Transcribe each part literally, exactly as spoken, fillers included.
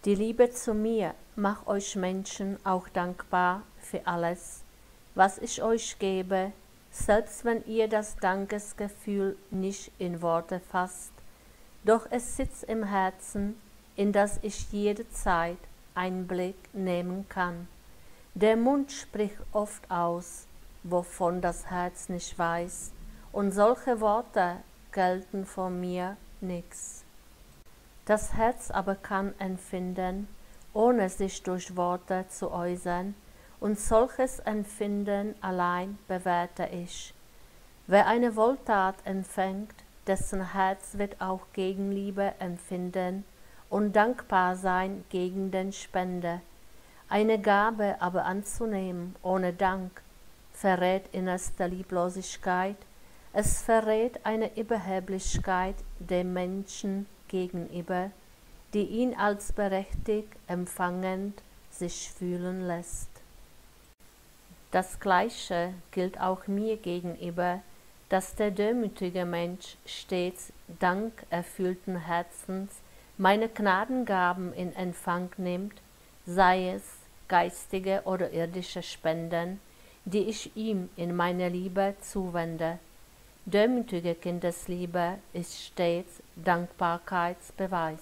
Die Liebe zu mir macht euch Menschen auch dankbar für alles, was ich euch gebe, selbst wenn ihr das Dankesgefühl nicht in Worte fasst. Doch es sitzt im Herzen, in das ich jederzeit Einblick nehmen kann. Der Mund spricht oft aus, wovon das Herz nicht weiß, und solche Worte gelten von mir nix. Das Herz aber kann empfinden, ohne sich durch Worte zu äußern, und solches Empfinden allein bewerte ich. Wer eine Wohltat empfängt, dessen Herz wird auch Gegenliebe empfinden und dankbar sein gegen den Spender. Eine Gabe aber anzunehmen ohne Dank verrät innerste Lieblosigkeit, es verrät eine Überheblichkeit dem Menschen gegenüber, die ihn als berechtigt empfangend sich fühlen lässt. Das Gleiche gilt auch mir gegenüber, dass der demütige Mensch stets dankerfüllten Herzens meine Gnadengaben in Empfang nimmt, sei es geistige oder irdische Spenden, die ich ihm in meiner Liebe zuwende. Demütige Kindesliebe ist stets Dankbarkeitsbeweis.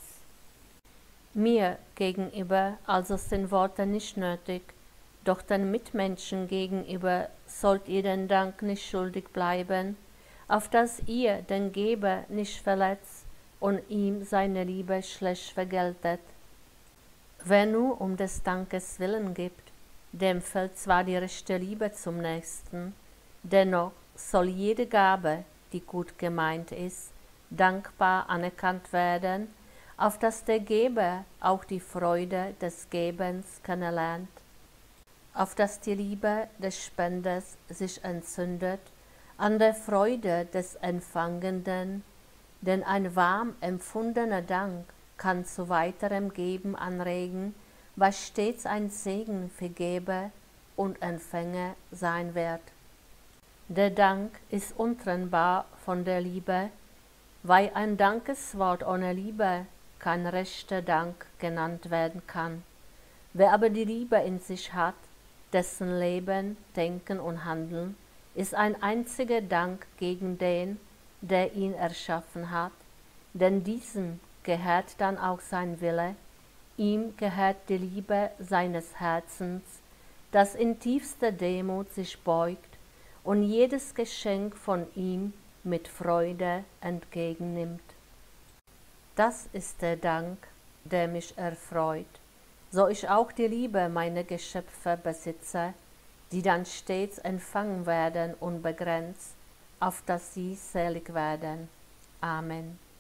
Mir gegenüber also sind Worte nicht nötig, doch den Mitmenschen gegenüber sollt ihr den Dank nicht schuldig bleiben, auf dass ihr den Geber nicht verletzt und ihm seine Liebe schlecht vergeltet. Wer nur um des Dankes willen gibt, dem fällt zwar die rechte Liebe zum Nächsten, dennoch soll jede Gabe, die gut gemeint ist, dankbar anerkannt werden, auf dass der Geber auch die Freude des Gebens kennenlernt, auf dass die Liebe des Spenders sich entzündet an der Freude des Empfangenden, denn ein warm empfundener Dank kann zu weiterem Geben anregen, was stets ein Segen für Geber und Empfänger sein wird. Der Dank ist untrennbar von der Liebe, weil ein Dankeswort ohne Liebe kein rechter Dank genannt werden kann. Wer aber die Liebe in sich hat, dessen Leben, Denken und Handeln ist ein einziger Dank gegen den, der ihn erschaffen hat, denn diesem gehört dann auch sein Wille, ihm gehört die Liebe seines Herzens, das in tiefster Demut sich beugt und jedes Geschenk von ihm mit Freude entgegennimmt. Das ist der Dank, der mich erfreut, so ich auch die Liebe meiner Geschöpfe besitze, die dann stets empfangen werden unbegrenzt, auf dass sie selig werden. Amen.